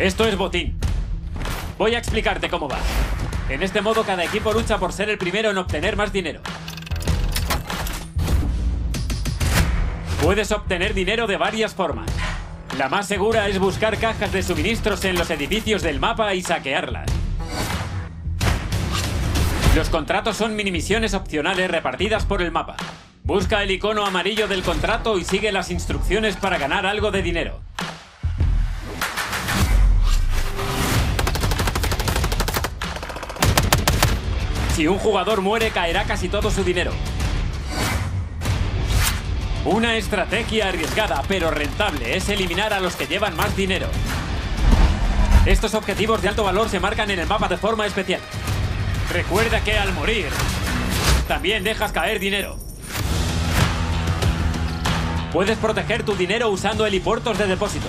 Esto es botín. Voy a explicarte cómo va. En este modo cada equipo lucha por ser el primero en obtener más dinero. Puedes obtener dinero de varias formas. La más segura es buscar cajas de suministros en los edificios del mapa y saquearlas. Los contratos son minimisiones opcionales repartidas por el mapa. Busca el icono amarillo del contrato y sigue las instrucciones para ganar algo de dinero. Si un jugador muere, caerá casi todo su dinero. Una estrategia arriesgada, pero rentable, es eliminar a los que llevan más dinero. Estos objetivos de alto valor se marcan en el mapa de forma especial. Recuerda que al morir, también dejas caer dinero. Puedes proteger tu dinero usando helipuertos de depósito.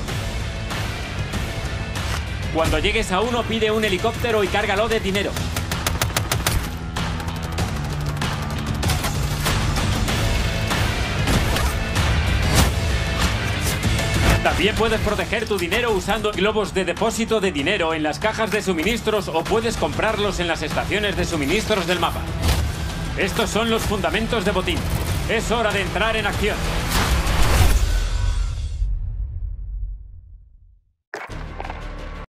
Cuando llegues a uno, pide un helicóptero y cárgalo de dinero. También puedes proteger tu dinero usando globos de depósito de dinero en las cajas de suministros o puedes comprarlos en las estaciones de suministros del mapa. Estos son los fundamentos de botín. Es hora de entrar en acción.